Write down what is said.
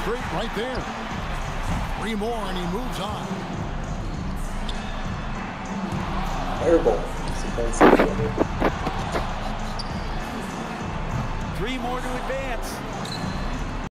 straight right there. 3 more and he moves on. Airball. 3 more to advance.